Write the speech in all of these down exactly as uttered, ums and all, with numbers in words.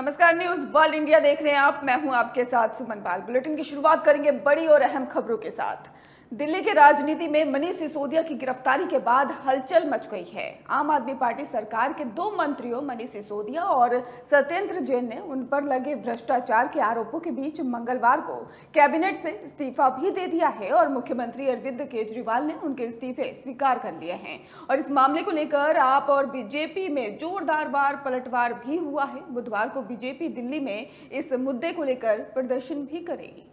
नमस्कार, news world India देख रहे हैं आप। मैं हूं आपके साथ सुमन पाल। बुलेटिन की शुरुआत करेंगे बड़ी और अहम खबरों के साथ। दिल्ली के राजनीति में मनीष सिसोदिया की गिरफ्तारी के बाद हलचल मच गई है। आम आदमी पार्टी सरकार के दो मंत्रियों मनीष सिसोदिया और सत्येंद्र जैन ने उन पर लगे भ्रष्टाचार के आरोपों के बीच मंगलवार को कैबिनेट से इस्तीफा भी दे दिया है और मुख्यमंत्री अरविंद केजरीवाल ने उनके इस्तीफे स्वीकार कर लिए हैं। और इस मामले को लेकर आप और बीजेपी में जोरदार वार पलटवार भी हुआ है। बुधवार को बीजेपी दिल्ली में इस मुद्दे को लेकर प्रदर्शन भी करेगी।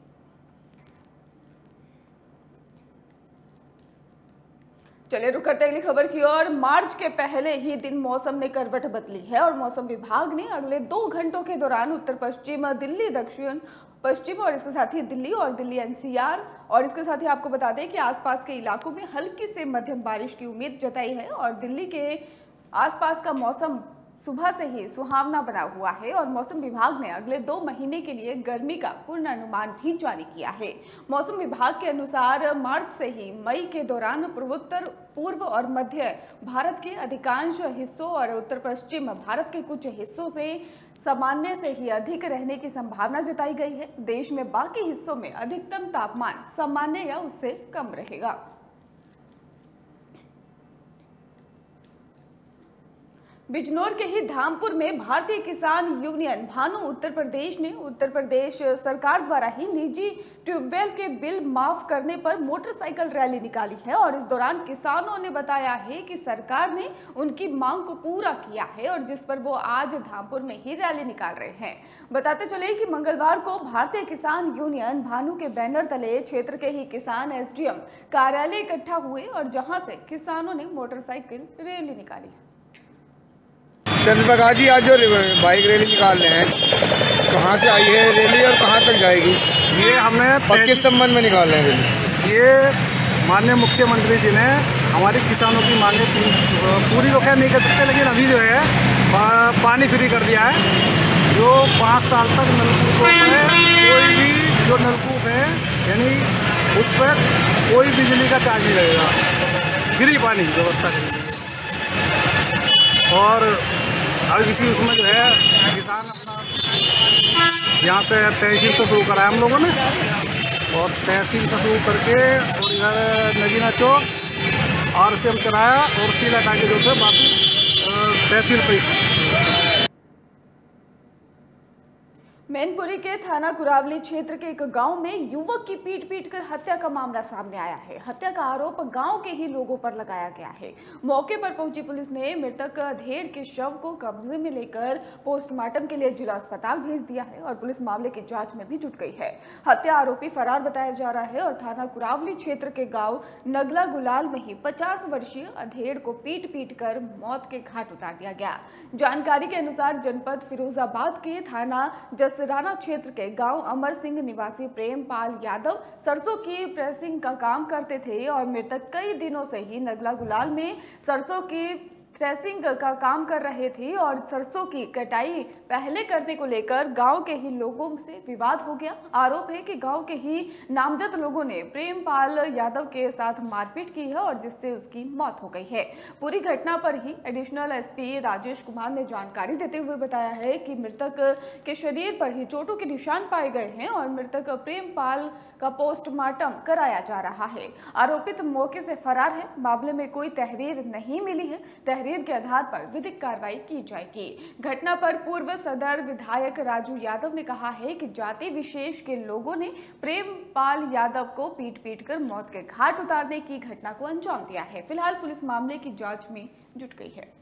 चलिए रुक करते अगली खबर की ओर। मार्च के पहले ही दिन मौसम ने करवट बदली है और मौसम विभाग ने अगले दो घंटों के दौरान उत्तर पश्चिम दिल्ली, दक्षिण पश्चिम और इसके साथ ही दिल्ली और दिल्ली एनसीआर और इसके साथ ही आपको बता दें कि आसपास के इलाकों में हल्की से मध्यम बारिश की उम्मीद जताई है। और दिल्ली के आसपास का मौसम सुबह से ही सुहावना बना हुआ है और मौसम विभाग ने अगले दो महीने के लिए गर्मी का पूर्वानुमान भी जारी किया है। मौसम विभाग के अनुसार मार्च से ही मई के दौरान पूर्वोत्तर, पूर्व और मध्य भारत के अधिकांश हिस्सों और उत्तर पश्चिम भारत के कुछ हिस्सों से सामान्य से ही अधिक रहने की संभावना जताई गई है। देश में बाकी हिस्सों में अधिकतम तापमान सामान्य या उससे कम रहेगा। बिजनौर के ही धामपुर में भारतीय किसान यूनियन भानु उत्तर प्रदेश ने उत्तर प्रदेश सरकार द्वारा ही निजी ट्यूबवेल के बिल माफ करने पर मोटरसाइकिल रैली निकाली है। और इस दौरान किसानों ने बताया है कि सरकार ने उनकी मांग को पूरा किया है और जिस पर वो आज धामपुर में ही रैली निकाल रहे हैं। बताते चले कि मंगलवार को भारतीय किसान यूनियन भानु के बैनर तले क्षेत्र के ही किसान एसडीएम कार्यालय इकट्ठा हुए और जहां से किसानों ने मोटरसाइकिल रैली निकाली। चंद्रप्रकाश जी, आज जो बाइक रैली निकाल रहे हैं, कहाँ से आई है रैली और कहाँ तक जाएगी? ये हमें और किस संबंध में निकाल रहे हैं रैली? ये माननीय मुख्यमंत्री जी ने हमारी किसानों की मांगे पूरी तो खैर नहीं कर सकते, लेकिन अभी जो है पानी फ्री कर दिया है। जो पाँच साल तक नलकूपों में कोई भी जो नलकूप है यानी उस पर कोई बिजली का चार्ज नहीं लगेगा, फ्री पानी की व्यवस्था करेंगे। और अब इसी उसमें जो है किसान अपना यहाँ से तहसील से शुरू करा है हम लोगों ने और तहसील से शुरू करके और इधर नगीना चौक और से हम चलाया और सीधा टाके जो थे बाकी तहसील परिषद। मैनपुरी के थाना कुरावली क्षेत्र के एक गांव में युवक की पीट पीट कर हत्या का मामला सामने आया है। हत्या का आरोप गांव के ही लोगों पर लगाया गया है। मौके पर पहुंची पुलिस ने मृतक अधेड़ के शव को कब्जे में लेकर पोस्टमार्टम के लिए जिला अस्पताल भेज दिया है और पुलिस मामले की जांच में भी जुट गई है। हत्या आरोपी फरार बताया जा रहा है और थाना कुरावली क्षेत्र के गाँव नगला गुलाल में ही पचास वर्षीय अधेड़ को पीट पीट कर मौत के घाट उतार दिया गया। जानकारी के अनुसार जनपद फिरोजाबाद के थाना जसराना क्षेत्र के गांव अमर सिंह निवासी प्रेमपाल यादव सरसों की प्रेसिंग का काम करते थे और मृतक कई दिनों से ही नगला गुलाल में सरसों की थ्रेसिंग का काम कर रहे थे और सरसों की कटाई पहले करने को लेकर गांव के ही लोगों से विवाद हो गया। आरोप है कि गांव के ही नामजद लोगों ने प्रेमपाल यादव के साथ मारपीट की है और जिससे उसकी मौत हो गई है। पूरी घटना पर ही एडिशनल एसपी राजेश कुमार ने जानकारी देते हुए बताया है कि मृतक के शरीर पर ही चोटों के निशान पाए गए हैं और मृतक प्रेमपाल का पोस्टमार्टम कराया जा रहा है। आरोपित मौके से फरार है। मामले में कोई तहरीर नहीं मिली है। तहरीर के आधार पर विधिक कार्रवाई की जाएगी। घटना पर पूर्व सदर विधायक राजू यादव ने कहा है कि जाति विशेष के लोगों ने प्रेमपाल यादव को पीट पीट कर मौत के घाट उतारने की घटना को अंजाम दिया है। फिलहाल पुलिस मामले की जांच में जुट गई है।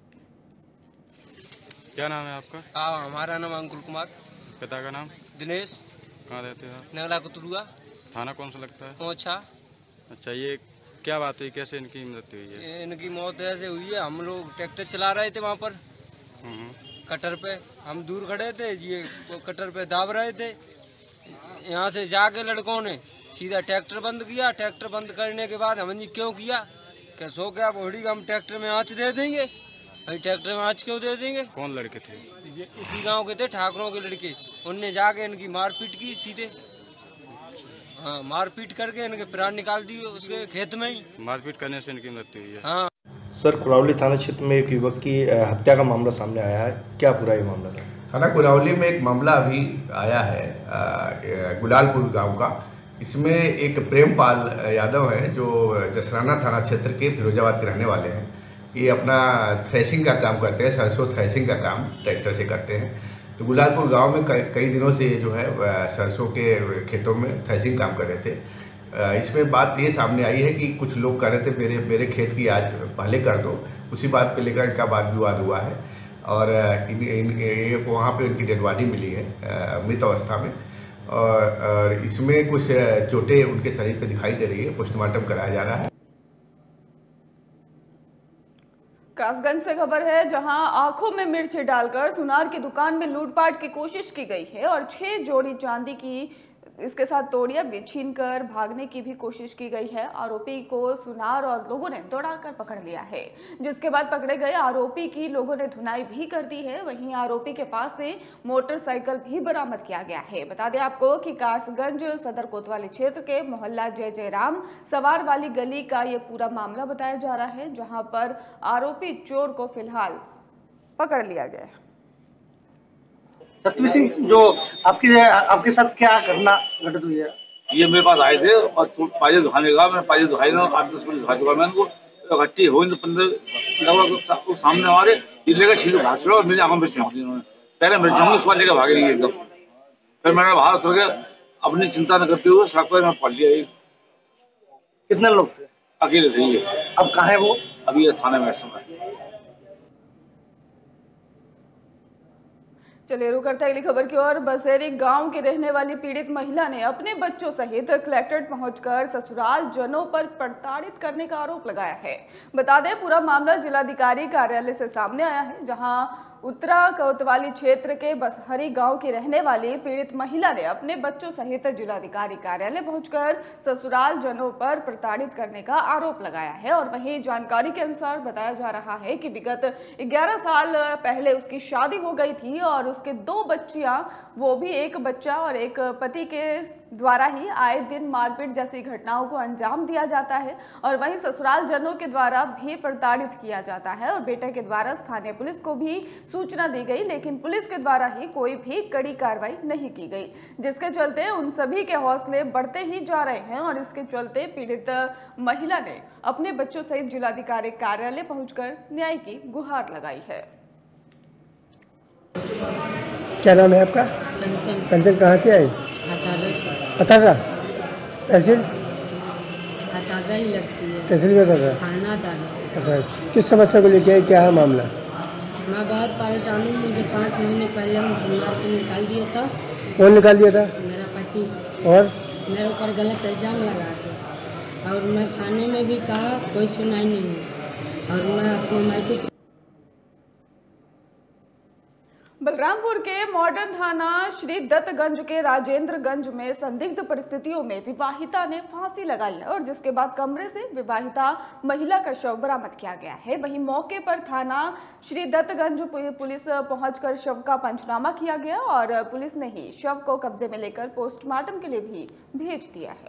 क्या नाम है आपका? आ, हमारा नाम अंकुल कुमार। पिता का नाम? दिनेश। कहाँ रहते हो? नगला कुतरुआ। थाना कौन सा लगता है? पहुंचा। अच्छा, ये क्या बात हुई, कैसे इनकी मृत्यु हुई है? इनकी मौत ऐसे हुई है, हम लोग ट्रैक्टर चला रहे थे वहाँ पर कटर पे, हम दूर खड़े थे, ये कटर पे दाब रहे थे। यहाँ से जाके लड़कों ने सीधा ट्रैक्टर बंद किया। ट्रैक्टर बंद करने के बाद हमने क्यों किया, क्या सो क्या बोड़ी हम ट्रैक्टर में आँच दे देंगे, भाई ट्रैक्टर में आँच क्यों दे देंगे। कौन लड़के थे? ये इसी गांव के थे, ठाकुरों के लड़के। उनने जाके इनकी मारपीट की सीधे, हाँ मारपीट करके इनके प्राण निकाल दिए उसके खेत में ही। मारपीट करने से इनकी मृत्यु हुई है। हाँ सर, कुरावली थाना क्षेत्र में एक युवक की हत्या का मामला सामने आया है, क्या पूरा ये मामला था? थाना कुरावली में एक मामला अभी आया है गुलालपुर गांव का। इसमें एक प्रेमपाल यादव है जो जसराना थाना क्षेत्र के फिरोजाबाद के रहने वाले हैं। ये अपना थ्रेसिंग का काम करते हैं, सरसों थ्रेसिंग का काम ट्रैक्टर से करते हैं। तो गुलालपुर गांव में कई दिनों से जो है सरसों के खेतों में थ्रेसिंग काम कर रहे थे। इसमें बात ये सामने आई है कि कुछ लोग कह रहे थे मेरे मेरे खेत की आज पहले कर दो। उसी बात पे लेकर इनका वाद विवाद हुआ है और इन, इन, ये वहाँ पे उनकी डेड बॉडी मिली है मृत अवस्था में और, और इसमें कुछ चोटें उनके शरीर पे दिखाई दे रही है। पोस्टमार्टम कराया जा रहा है। कासगंज से खबर है, जहां आंखों में मिर्च डालकर सुनार की दुकान में लूटपाट की कोशिश की गई है और छह जोड़ी चांदी की इसके साथ तोड़ियां भी छीनकर भागने की भी कोशिश की गई है। आरोपी को सुनार और लोगों ने दौड़ाकर पकड़ लिया है, जिसके बाद पकड़े गए आरोपी की लोगों ने धुनाई भी कर दी है। वहीं आरोपी के पास से मोटरसाइकिल भी बरामद किया गया है। बता दें आपको कि कासगंज सदर कोतवाली क्षेत्र के मोहल्ला जय जय राम सवार वाली गली का ये पूरा मामला बताया जा रहा है, जहां पर आरोपी चोर को फिलहाल पकड़ लिया गया है। सतवी सिंह, जो आपके आपके साथ क्या घटना घटित हुई है? ये मेरे पास आए थे और पाजे दुखाने लगा। मैंने पाजे दुखाई ना आठ दस मिनट दुखा चुका मैं उनको। तो घट्टी हो पंद्रह लगभग सामने हमारे लेकर छीलो घास चढ़ा और मेरी आंखों में चौंक दी उन्होंने। पहले मेरे जंगल उसके बाद लेकर भागे नहीं एकदम। फिर मैंने बाहर सो गया, अपनी चिंता न करते हुए सड़क पर मैं पढ़ लिया। कितने लोग थे? अकेले थे ये। अब कहाँ है वो? अभी ये थाने में समय। चलिए रुक करते हैं अगली खबर की ओर। बसेरी गांव की रहने वाली पीड़ित महिला ने अपने बच्चों सहित कलेक्ट्रेट पहुंचकर ससुराल जनों पर प्रताड़ित करने का आरोप लगाया है। बता दें पूरा मामला जिलाधिकारी कार्यालय से सामने आया है, जहां उत्तरा कोतवाली क्षेत्र के बसहरी गांव की रहने वाली पीड़ित महिला ने अपने बच्चों सहित जिलाधिकारी कार्यालय पहुंचकर ससुराल जनों पर प्रताड़ित करने का आरोप लगाया है। और वहीं जानकारी के अनुसार बताया जा रहा है कि विगत ग्यारह साल पहले उसकी शादी हो गई थी और उसके दो बच्चियां, वो भी एक बच्चा और एक पति के द्वारा ही आए दिन मारपीट जैसी घटनाओं को अंजाम दिया जाता है और वहीं ससुराल जनों के द्वारा भी प्रताड़ित किया जाता है। और बेटे के द्वारा स्थानीय पुलिस को भी सूचना दी गई, लेकिन पुलिस के द्वारा ही कोई भी कड़ी कार्रवाई नहीं की गई, जिसके चलते उन सभी के हौसले बढ़ते ही जा रहे हैं। और इसके चलते पीड़ित महिला ने अपने बच्चों सहित जिलाधिकारी कार्यालय पहुंचकर न्याय की गुहार लगाई है। क्या नाम है आपका? पेंशन। पेंशन कहाँ से आई? अठारह तहसील अठारह ही लगती है। तहसील में अठारह। थाना अठारह। अच्छा, किस समस्या को लेके आई, क्या है मामला? मैं बहुत परेशान हूँ। मुझे पाँच महीने पहले मुझे मार के निकाल दिया था। कौन निकाल दिया था? मेरा पति। और मेरे ऊपर गलत इल्जाम लगा थे और मैं थाने में भी कहा, कोई सुनाई नहीं हुई। और मैं अपने मायके बलरामपुर के मॉडर्न थाना श्री दत्तगंज के राजेंद्रगंज में संदिग्ध परिस्थितियों में विवाहिता ने फांसी लगाई है और जिसके बाद कमरे से विवाहिता महिला का शव बरामद किया गया है। वहीं मौके पर थाना श्री दत्तगंज पुलिस पहुंचकर शव का पंचनामा किया गया और पुलिस ने ही शव को कब्जे में लेकर पोस्टमार्टम के लिए भी भेज दिया है।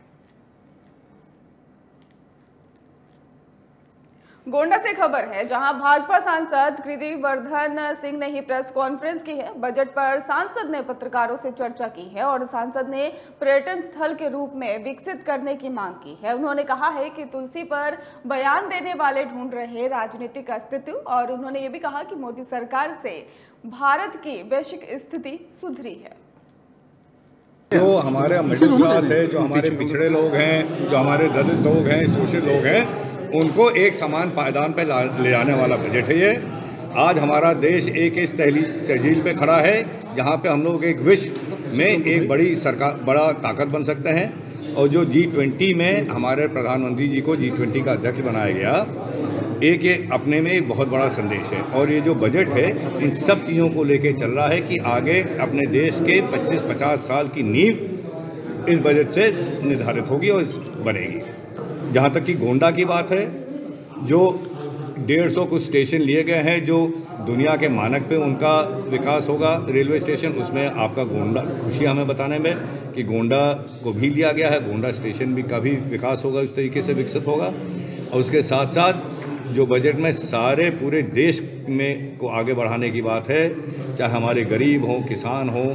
गोंडा से खबर है, जहां भाजपा सांसद कीर्तिवर्धन सिंह ने ही प्रेस कॉन्फ्रेंस की है। बजट पर सांसद ने पत्रकारों से चर्चा की है और सांसद ने पर्यटन स्थल के रूप में विकसित करने की मांग की है। उन्होंने कहा है कि तुलसी पर बयान देने वाले ढूंढ रहे राजनीतिक अस्तित्व और उन्होंने ये भी कहा कि मोदी सरकार से भारत की वैश्विक स्थिति सुधरी है। जो हमारे मिडिल क्लास है, जो हमारे पिछड़े लोग हैं, जो हमारे दलित लोग हैं, शोषित लोग हैं, उनको एक समान पायदान पर ले जाने वाला बजट है ये। आज हमारा देश एक इस तहजील पे खड़ा है जहाँ पे हम लोग एक विश्व में एक बड़ी सरकार, बड़ा ताकत बन सकते हैं। और जो जी ट्वेंटी में हमारे प्रधानमंत्री जी को जी ट्वेंटी का अध्यक्ष बनाया गया, एक ये अपने में एक बहुत बड़ा संदेश है। और ये जो बजट है इन सब चीज़ों को लेके चल रहा है कि आगे अपने देश के पच्चीस पचास साल की नींव इस बजट से निर्धारित होगी और बनेगी। जहाँ तक कि गोंडा की बात है, जो डेढ़ सौ कुछ स्टेशन लिए गए हैं जो दुनिया के मानक पे उनका विकास होगा रेलवे स्टेशन, उसमें आपका गोंडा खुशी हमें बताने में कि गोंडा को भी लिया गया है। गोंडा स्टेशन भी का भी विकास होगा, उस तरीके से विकसित होगा। और उसके साथ साथ जो बजट में सारे पूरे देश में को आगे बढ़ाने की बात है, चाहे हमारे गरीब हों, किसान हों।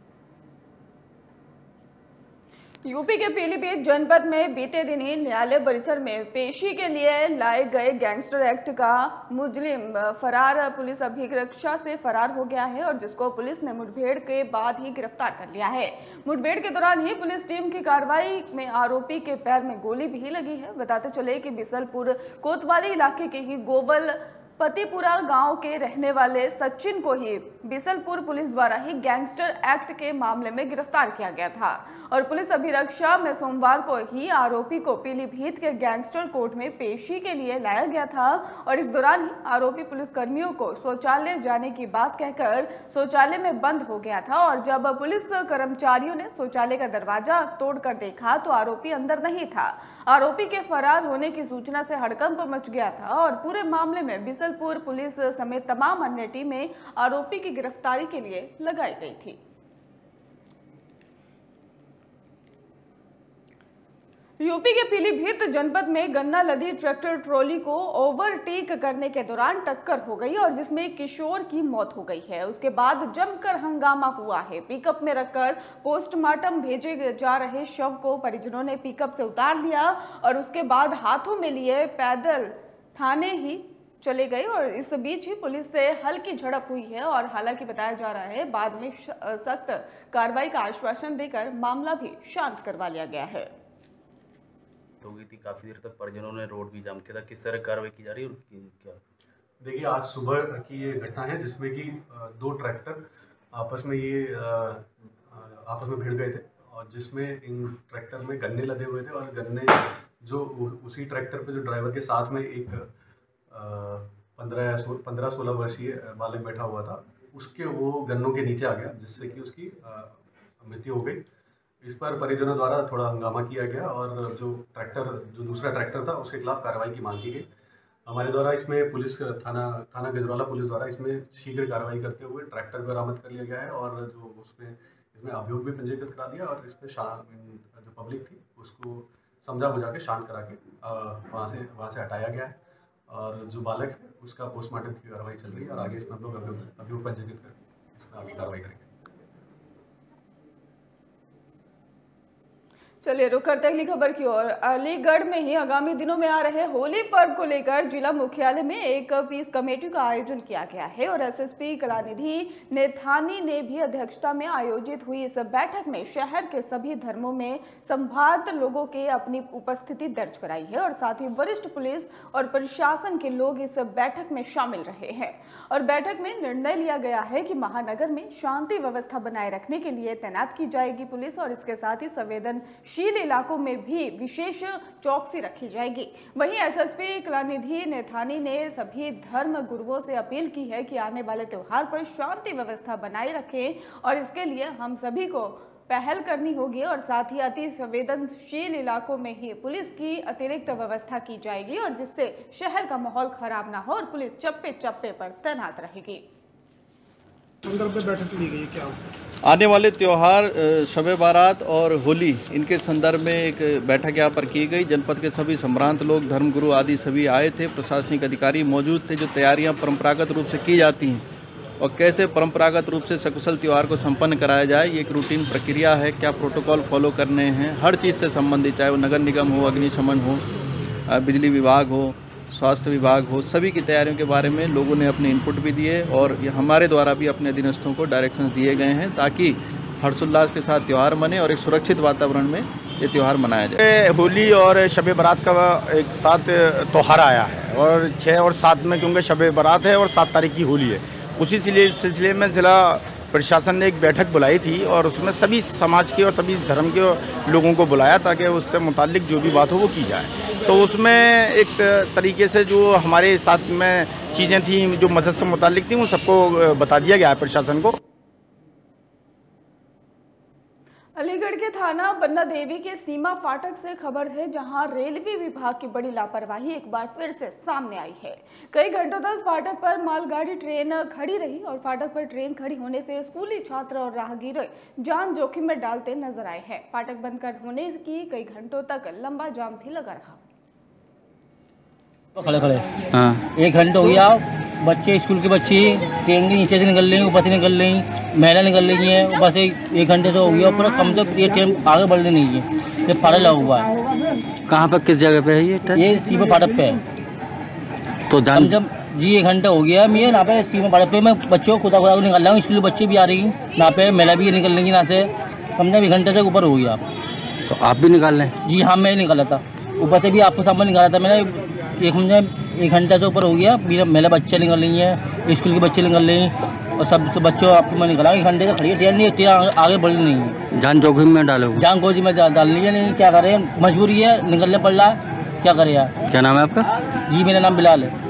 यूपी के पीलीभीत जनपद में बीते दिन ही न्यायालय परिसर में पेशी के लिए लाए गए गैंगस्टर एक्ट का मुजरिम फरार पुलिस अभिरक्षा से फरार हो गया है और जिसको पुलिस ने मुठभेड़ के बाद ही गिरफ्तार कर लिया है। मुठभेड़ के दौरान ही पुलिस टीम की कार्रवाई में आरोपी के पैर में गोली भी लगी है। बताते चले कि बिसलपुर कोतवाली इलाके के ही गोबल पतिपुरा गांव के रहने वाले सचिन को ही बिसलपुर पुलिस द्वारा ही गैंगस्टर एक्ट के मामले में गिरफ्तार किया गया था और पुलिस अभिरक्षा में सोमवार को ही आरोपी को पीलीभीत के गैंगस्टर कोर्ट में पेशी के लिए लाया गया था और इस दौरान ही आरोपी पुलिसकर्मियों को शौचालय जाने की बात कहकर शौचालय में बंद हो गया था और जब पुलिस कर्मचारियों ने शौचालय का दरवाजा तोड़कर देखा तो आरोपी अंदर नहीं था। आरोपी के फरार होने की सूचना से हड़कंप मच गया था और पूरे मामले में बिसलपुर पुलिस समेत तमाम अन्य टीमें आरोपी की गिरफ्तारी के लिए लगाई गई थी। यूपी के पीलीभीत जनपद में गन्ना लदी ट्रैक्टर ट्रॉली को ओवरटेक करने के दौरान टक्कर हो गई और जिसमें एक किशोर की मौत हो गई है। उसके बाद जमकर हंगामा हुआ है। पिकअप में रखकर पोस्टमार्टम भेजे जा रहे शव को परिजनों ने पिकअप से उतार लिया और उसके बाद हाथों में लिए पैदल थाने ही चले गए और इस बीच ही पुलिस से हल्की झड़प हुई है और हालांकि बताया जा रहा है बाद में सख्त कार्रवाई का आश्वासन देकर मामला भी शांत करवा लिया गया है। हो गई थी, काफ़ी देर तक परिजनों ने रोड भी जाम किया था। किस तरह कार्रवाई की जा रही है और क्या? देखिए, आज सुबह की ये घटना है जिसमें कि दो ट्रैक्टर आपस में ये आपस में भिड़ गए थे और जिसमें इन ट्रैक्टर में गन्ने लदे हुए थे और गन्ने जो उसी ट्रैक्टर पे जो ड्राइवर के साथ में एक पंद्रह या पंद्रह सोलह वर्षीय बालक बैठा हुआ था, उसके वो गन्नों के नीचे आ गया जिससे कि उसकी मृत्यु हो गई। इस पर परिजनों द्वारा थोड़ा हंगामा किया गया और जो ट्रैक्टर जो दूसरा ट्रैक्टर था उसके खिलाफ कार्रवाई की मांग की गई। हमारे द्वारा इसमें पुलिस थाना थाना गजरौला पुलिस द्वारा इसमें शीघ्र कार्रवाई करते हुए ट्रैक्टर बरामद कर लिया गया है और जो उसमें इसमें अभियोग भी पंजीकृत करा दिया और इसमें जो पब्लिक थी उसको समझा बुझा के शांत करा के वहाँ से वहाँ से हटाया गया है और जो बालक है उसका पोस्टमार्टम की कार्रवाई चल रही है और आगे इसमें हम लोग अभियोग अभियोग पंजीकृत करके इसमें आगे कार्रवाई करेंगे। चलिए रुक करते अगली खबर की ओर। अलीगढ़ में ही आगामी दिनों में आ रहे होली पर्व को लेकर जिला मुख्यालय में एक पीस कमेटी का आयोजन किया गया है और एसएसपी कलानिधि नेथानी ने भी अध्यक्षता में आयोजित हुई इस बैठक में शहर के सभी धर्मों में संभावित लोगों के अपनी उपस्थिति दर्ज कराई है और साथ ही वरिष्ठ पुलिस और प्रशासन के लोग इस बैठक में शामिल रहे हैं और बैठक में निर्णय लिया गया है कि महानगर में शांति व्यवस्था बनाए रखने के लिए तैनात की जाएगी पुलिस और इसके साथ ही संवेदन शील इलाकों में भी विशेष चौकसी रखी जाएगी। वहीं एसएसपी कलानिधि नेथानी ने सभी धर्म गुरुओं से अपील की है कि आने वाले त्योहार पर शांति व्यवस्था बनाए रखें और इसके लिए हम सभी को पहल करनी होगी और साथ ही अति संवेदनशील इलाकों में ही पुलिस की अतिरिक्त व्यवस्था की जाएगी और जिससे शहर का माहौल खराब ना हो और पुलिस चप्पे चप्पे पर तैनात रहेगी। संदर्भ में बैठक ली गई क्या? आने वाले त्यौहार शब बारात और होली इनके संदर्भ में एक बैठक यहाँ पर की गई। जनपद के सभी संभ्रांत लोग, धर्मगुरु आदि सभी आए थे, प्रशासनिक अधिकारी मौजूद थे। जो तैयारियाँ परंपरागत रूप से की जाती हैं और कैसे परंपरागत रूप से सकुशल त्यौहार को संपन्न कराया जाए, ये एक रूटीन प्रक्रिया है। क्या प्रोटोकॉल फॉलो करने हैं, हर चीज़ से संबंधित, चाहे वो नगर निगम हो, अग्निशमन हो, बिजली विभाग हो, स्वास्थ्य विभाग हो, सभी की तैयारियों के बारे में लोगों ने अपने इनपुट भी दिए और हमारे द्वारा भी अपने अधीनस्थों को डायरेक्शंस दिए गए हैं ताकि हर्षोल्लास के साथ त्यौहार मने और एक सुरक्षित वातावरण में ये त्यौहार मनाया जाए। होली और शब बारात का एक साथ त्यौहार आया है और छः और सात में क्योंकि शब बारात है और सात तारीख की होली है, उसी सिलसिले में ज़िला प्रशासन ने एक बैठक बुलाई थी और उसमें सभी समाज के और सभी धर्म के लोगों को बुलाया ताकि उससे मुतालिक जो भी बात हो वो की जाए। तो उसमें एक तरीके से जो हमारे साथ में चीज़ें थी जो मस्जिद से मुतालिक थी वो सबको बता दिया गया है प्रशासन को। अलीगढ़ के थाना बन्ना देवी के सीमा फाटक से खबर है जहां रेलवे विभाग की बड़ी लापरवाही एक बार फिर से सामने आई है। कई घंटों तक फाटक पर मालगाड़ी ट्रेन खड़ी रही और फाटक पर ट्रेन खड़ी होने से स्कूली छात्र और राहगीर जान जोखिम में डालते नजर आए हैं। फाटक बंद कर होने की कई घंटों तक लंबा जाम भी लगा रहा। खड़े खड़े हाँ एक घंटा हो गया बच्चे स्कूल के बच्चे ट्रेन के नीचे से निकल रही हैं, ऊपर से निकल रही हैं, महिला निकल रही हैं। बस एक एक घंटे तो हो गया, ऊपर कम से ये ट्रेन आगे बढ़ रही नहीं है, ये फाटक लगा हुआ है। कहाँ पर, किस जगह पे है ये ट्रेन? ये सीमा फाटक पे है। तो जान जब जी एक घंटा हो गया मैं यहाँ पे सीमा फाटक पे, मैं बच्चों को खुदा खुदा को निकल रहा हूँ, स्कूल बच्चे भी आ रही हैं यहाँ पे, महिला भी निकल रही है यहाँ से, कम से कम एक घंटे से ऊपर हो गया। तो आप भी निकाल रहे हैं? जी हाँ, मैं निकाला था, ऊपर से भी आपको सामान निकाला था मैंने। एक एक घंटे से ऊपर हो गया, मेरा मेरे बच्चे निकल रही हैं, स्कूल के बच्चे निकल रही हैं, और सब बच्चों आपको मैं निकाला। एक घंटे से खड़ी है ट्रेन, नहीं ट्रेन आगे बढ़ नहीं है। जान जोखिम में डालो? जान जोखिम में डाल ली है, नहीं क्या करें, मजबूरी है, निकलने पड़ रहा है, क्या करें यार। क्या नाम है आपका? जी मेरा नाम बिलाल है।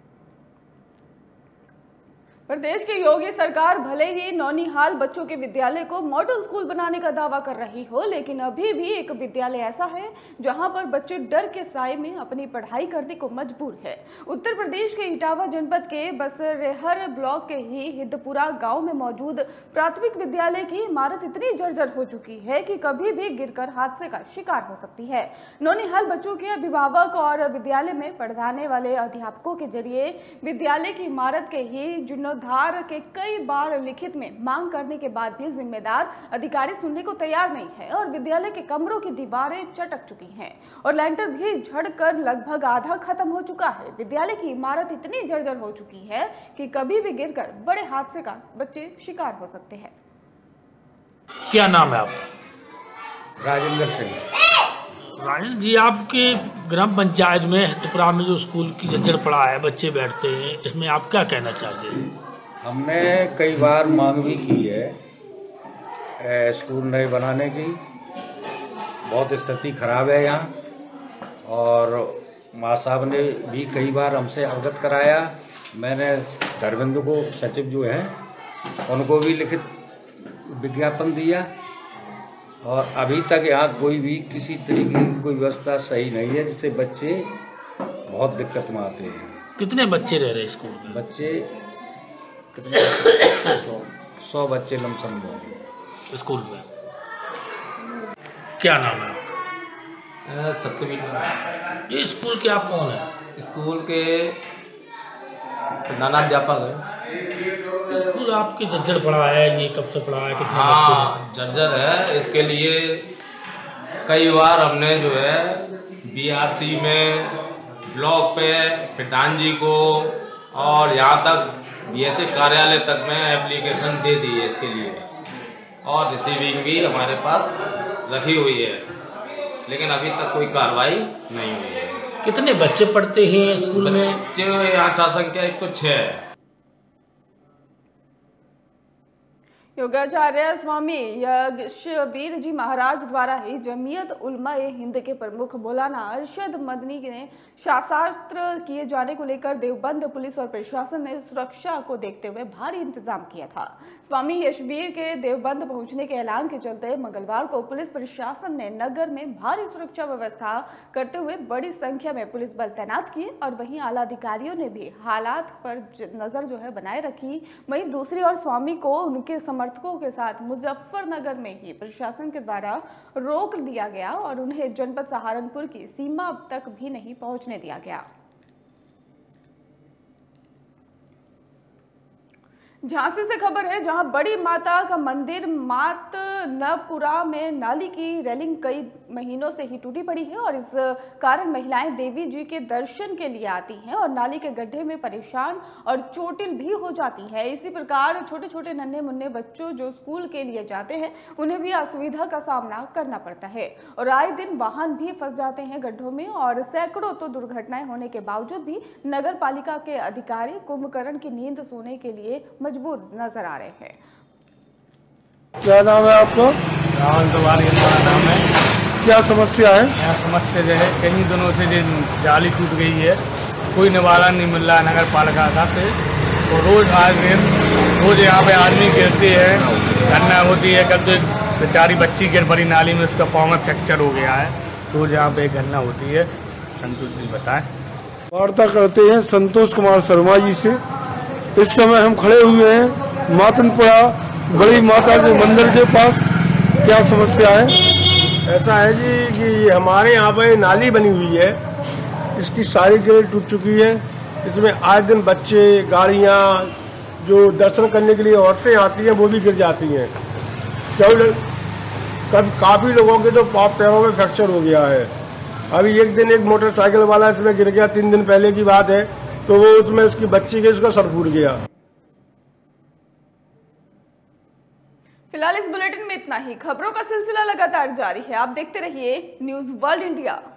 प्रदेश की योगी सरकार भले ही नौनिहाल बच्चों के विद्यालय को मॉडल स्कूल बनाने का दावा कर रही हो, लेकिन अभी भी एक विद्यालय ऐसा है जहां पर बच्चे डर के साए में अपनी पढ़ाई करने को मजबूर है। उत्तर प्रदेश के इटावा जनपद के बसरेहर ब्लॉक के ही हिंदपुरा गांव में मौजूद प्राथमिक विद्यालय की इमारत इतनी जर्जर हो चुकी है कि कभी भी गिरकर हादसे का शिकार हो सकती है। नौनिहाल बच्चों के अभिभावक और विद्यालय में पढ़ाने वाले अध्यापकों के जरिए विद्यालय की इमारत के ही जीर्णोद्धार के कई बार लिखित में मांग करने के बाद भी जिम्मेदार अधिकारी सुनने को तैयार नहीं है और विद्यालय के कमरों की दीवारें चटक चुकी हैं और लेंटर भी झड़कर लगभग आधा खत्म हो चुका है। विद्यालय की इमारत इतनी जर्जर हो चुकी है कि कभी भी गिरकर बड़े हादसे का बच्चे शिकार हो सकते हैं। क्या नाम है आप? राजेंद्र सिंह। राजेंद्र जी, आपके ग्राम पंचायत में हिंदपुरा में जो स्कूल की जर्जर पड़ा है, बच्चे बैठते हैं, इसमें आप क्या कहना चाहते हैं? हमने कई बार मांग भी की है स्कूल नए बनाने की, बहुत स्थिति खराब है यहाँ, और माँ साहब ने भी कई बार हमसे अवगत कराया। मैंने धर्मेंद्र को सचिव जो हैं उनको भी लिखित विज्ञापन दिया, और अभी तक यहाँ कोई भी किसी तरीके की कोई व्यवस्था सही नहीं है, जिससे बच्चे बहुत दिक्कत में आते हैं। कितने बच्चे रह रहे हैं स्कूल में? बच्चे कितने? सौ, सौ बच्चे लमसम होंगे स्कूल में। क्या नाम है आपका? सत्यवीर। ये स्कूल के आप कौन है? स्कूल के प्रधानाध्यापक है। स्कूल आपकी जर्जर पड़ा है, ये कब से पड़ा है? कितने हाँ, जर्जर है। इसके लिए कई बार हमने जो है बीआरसी में, ब्लॉक पे, प्रधान जी को और यहाँ तक बीएसए कार्यालय तक में एप्लीकेशन दे दी है इसके लिए, और रिसीविंग भी हमारे पास रखी हुई है, लेकिन अभी तक कोई कार्रवाई नहीं हुई है। कितने बच्चे पढ़ते हैं स्कूल में? बच्चे यहाँ छात्र संख्या एक सौ छह है। योगाचार्य स्वामी यशवीर जी महाराज द्वारा ही जमीयत उलमा ए हिंद के प्रमुख मौलाना अरशद मदनी ने शास्त्र किए जाने को लेकर देवबंद पुलिस और प्रशासन ने सुरक्षा को देखते हुए भारी इंतजाम किया था। स्वामी यशवीर के देवबंद पहुंचने के ऐलान के चलते मंगलवार को पुलिस प्रशासन ने नगर में भारी सुरक्षा व्यवस्था करते हुए बड़ी संख्या में पुलिस बल तैनात किए, और वहीं आला अधिकारियों ने भी हालात पर नजर जो है बनाए रखी। वहीं दूसरी ओर स्वामी को उनके समर्थकों के साथ मुजफ्फरनगर में ही प्रशासन के द्वारा रोक दिया गया और उन्हें जनपद सहारनपुर की सीमा तक भी नहीं पहुंचने दिया गया। झांसी से खबर है, जहां बड़ी माता का मंदिर मात नपुरा में नाली की रेलिंग कई महीनों से ही टूटी पड़ी है और इस कारण महिलाएं देवी जी के दर्शन के लिए आती हैं और नाली के गड्ढे में परेशान और चोटिल भी हो जाती है। इसी प्रकार छोटे छोटे नन्हे मुन्ने बच्चों जो स्कूल के लिए जाते हैं उन्हें भी असुविधा का सामना करना पड़ता है और आए दिन वाहन भी फंस जाते हैं गड्ढों में, और सैकड़ों तो दुर्घटनाएं होने के बावजूद भी नगर पालिका के अधिकारी कुंभकर्ण की नींद सोने के लिए मजबूर नजर आ रहे हैं। क्या नाम है आपको? राहुल तिवारी हमारा नाम है। क्या समस्या है? यहाँ समस्या जो है कई दिनों से जो जाली टूट गई है, कोई निवारण नहीं मिल रहा है नगर पालिका का से, तो रोज आज दिन रोज यहाँ पे आदमी गिरते हैं, घटना होती है। कल तो एक बेचारी बच्ची गिर पड़ी नाली में, उसका पाँव में फ्रैक्चर हो गया है। रोज यहाँ पे एक घटना होती है। संतोष जी बताएं। वार्ता करते हैं संतोष कुमार शर्मा जी से। इस समय हम खड़े हुए हैं मातनपुरा बड़ी माता के मंदिर के पास। क्या समस्या है? ऐसा है जी कि हमारे यहाँ पे नाली बनी हुई है, इसकी सारी जगह टूट चुकी है। इसमें आए दिन बच्चे, गाड़ियाँ, जो दर्शन करने के लिए औरतें आती हैं वो भी गिर जाती हैं। कभी काफ़ी लोगों के तो पाँव पैरों में फ्रैक्चर हो गया है। अभी एक दिन एक मोटरसाइकिल वाला इसमें गिर गया, तीन दिन पहले की बात है, तो वो उसमें उसकी बच्ची के उसका सर फूट गया। फिलहाल इस बुलेटिन में इतना ही। खबरों का सिलसिला लगातार जारी है, आप देखते रहिए न्यूज़ वर्ल्ड इंडिया।